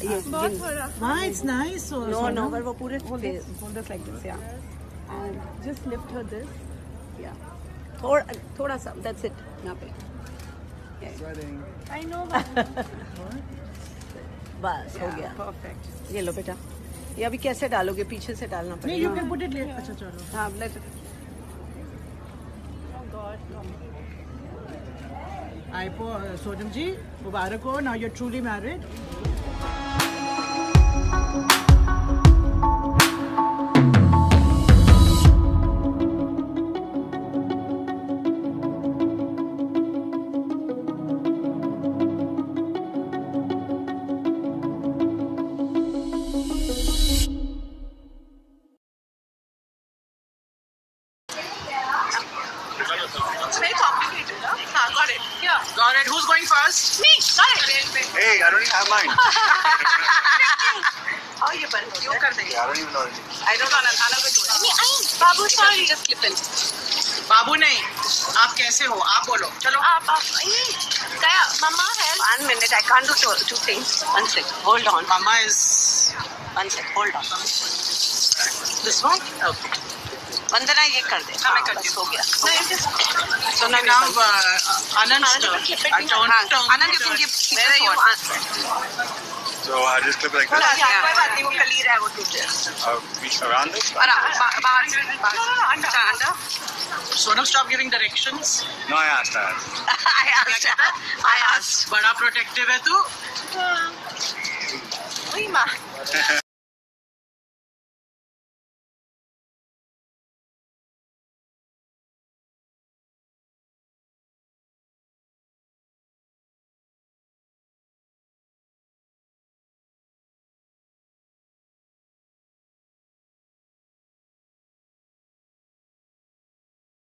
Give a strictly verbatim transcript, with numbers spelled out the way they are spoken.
ये Why it's nice or no no पर वो पूरे hold this like this yeah and just lift her this yeah थोड़ा थोड़ा सा that's it यहाँ पे I know बस हो गया perfect ये लो बेटा ये अभी कैसे डालोगे पीछे से डालना पड़ेगा नहीं you can put it later अच्छा चलो हाँ let it oh god I for uh, Sonam ji Mubarak ho now you're truly married It's very complicated, huh? हाँ, got it. Yeah. got it who's going first Me, got it. Hey, I don't even have mine. How you बन you कर देंगे. I don't even know anything. I don't know. Nana will do it. Me, I. Babu, sorry. Just clip in. बाबू नहीं आप कैसे हो आप बोलो चलो आप आप Kaya, Mama help. One minute. I can't do two, two things. One sec. Hold on. Mama is One sec. Hold on. this one okay वंदना ये कर दे. हाँ, मैं करती बस हो गया. so now uh, Anand's turn Keep it. I don't हाँ, turn Anand, you can keep. Where are you? So I just clip it like हाँ, this. कोई बात नहीं वो कल ही रहा है वो टूट जाए. Uh, we around this? और बा- बाहर से बाहर. अच्छा अंडा. Sonam stop giving directions No, I asked that. I asked. I asked. बड़ा protective है तू वही माँ.